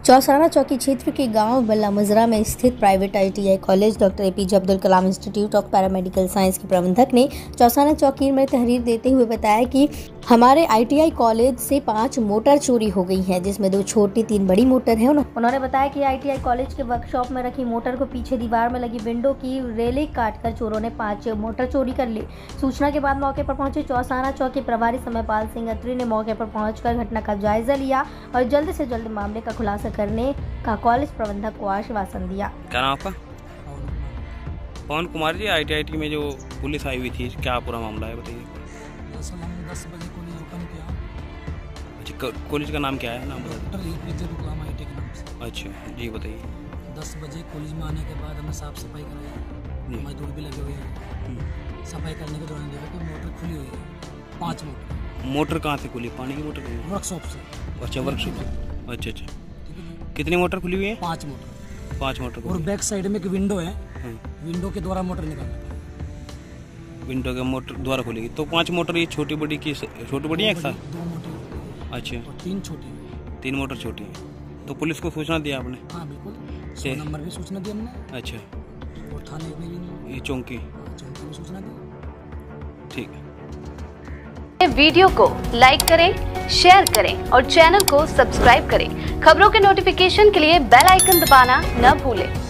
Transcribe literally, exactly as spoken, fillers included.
चौसाना चौकी क्षेत्र के गांव बल्ला मजरा में स्थित private I T I college doctor A P J Abdul Kalam institute of paramedical science के प्रबंधक ने चौसाना चौकी में तहरीर देते हुए बताया कि हमारे आई टी आई कॉलेज से पांच मोटर चोरी हो गई हैं, जिसमें दो छोटी तीन बड़ी मोटर हैं। उन्होंने बताया कि आई टी आई कॉलेज के वर्कशॉप में रखी मोटर को पीछे दीवार में लगी विंडो की रेलिंग काटकर चोरों ने पांच मोटर चोरी कर ली। सूचना के बाद मौके पर पहुंचे चौसाना चौकी प्रभारी समयपाल सिंह अत्री ने मौके पर पहुंचकर घटना का जायजा लिया और जल्द से जल्द मामले का खुलासा करने का कॉलेज प्रबंधक को आश्वासन दिया। क्या नाम आपका? पवन कुमार जी, आई टी आई में जो पुलिस आई हुई थी, क्या पूरा मामला है बताइए। दस बजे कॉलेज ओपन किया। अच्छा, कॉलेज का नाम क्या है? नाम doctor A P J Abdul Kalam I T I के नाम से। अच्छा जी, बताइए। दस बजे कॉलेज में आने के बाद हमने साफ सफाई कराई, मजदूर भी लगे हुए हैं। सफाई करने के दौरान देखा कि मोटर खुली हुई है, पाँच मोटर। मोटर कहाँ से खुली? पानी की मोटर? वर्कशॉप से। अच्छा, वर्कशॉप से। अच्छा अच्छा, कितनी मोटर खुली हुई है? पाँच मोटर। पाँच मोटर। और बैक साइड में एक विंडो है, विंडो के द्वारा मोटर निकालना था। विंडो के मोटर द्वारा खुलेगी तो पांच मोटर, ये छोटी बड़ी की छोटी बड़ी है एक साथ? दो मोटर। अच्छा, और तीन छोटी। तीन मोटर छोटी है। तो पुलिस को सूचना दिया आपने? हाँ बिल्कुल, सौ नंबर भी सूचना दी हमने। अच्छा, और थाने में भी, ये चौकी चौकी में सूचना दी। ठीक है। वीडियो को लाइक करें, शेयर करें और चैनल को सब्सक्राइब करें। खबरों के नोटिफिकेशन के लिए बेल आइकन दबाना न भूलें।